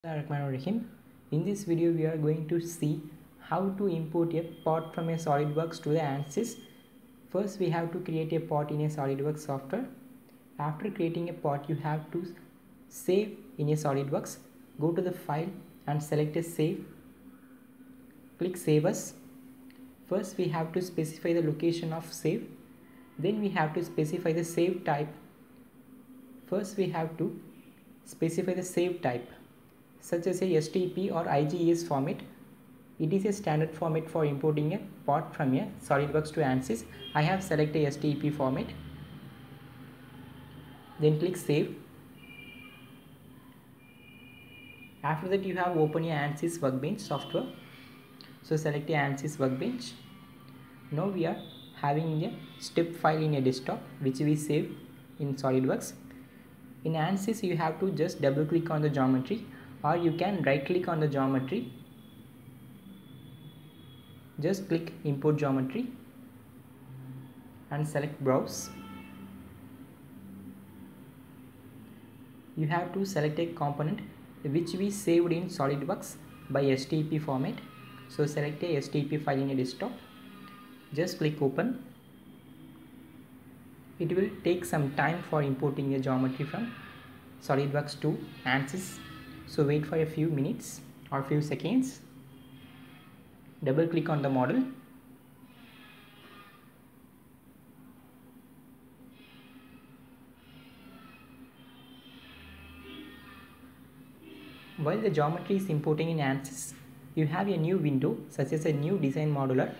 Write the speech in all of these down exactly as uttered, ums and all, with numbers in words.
Bismillahirrahmanirrahim. In this video we are going to see how to import a pot from a SolidWorks to the ANSYS. First we have to create a pot in a SolidWorks software. After creating a pot you have to save in a SolidWorks. Go to the file and select a save. Click save as. First we have to specify the location of save. Then we have to specify the save type. First we have to specify the save type, such as a S T P or I G E S format. It is a standard format for importing a pot from a SolidWorks to ANSYS. I have selected S T P format. Then click save. After that you have open your ANSYS Workbench software. So select a ANSYS Workbench. Now we are having a step file in a desktop which we save in SolidWorks. In ANSYS you have to just double click on the geometry, or you can right click on the geometry. Just click import geometry and select browse. You have to select a component which we saved in SolidWorks by S T P format. So select a S T P file in a desktop. Just click open. It will take some time for importing a geometry from SolidWorks to ANSYS. So wait for a few minutes or few seconds. Double click on the model. While the geometry is importing in ANSYS, you have a new window such as a new design modular.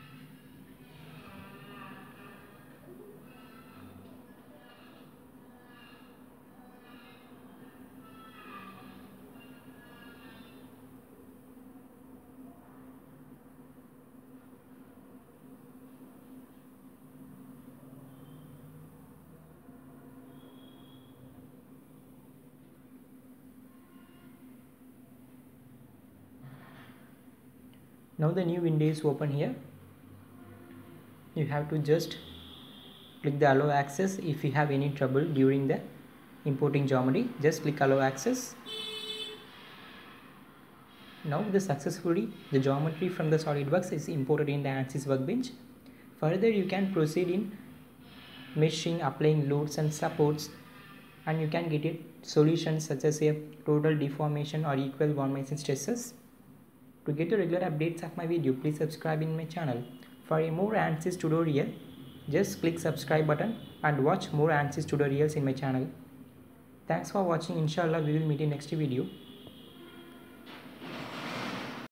Now the new window is open here. You have to just click the allow access. If you have any trouble during the importing geometry, just click allow access. Now the successfully the geometry from the SolidWorks is imported in the ANSYS Workbench. Further you can proceed in meshing, applying loads and supports, and you can get a solution such as a total deformation or equal one minus stresses. To get the regular updates of my video, please subscribe in my channel. For a more ANSYS tutorial, just click subscribe button and watch more ANSYS tutorials in my channel. Thanks for watching. Inshallah we will meet in next video.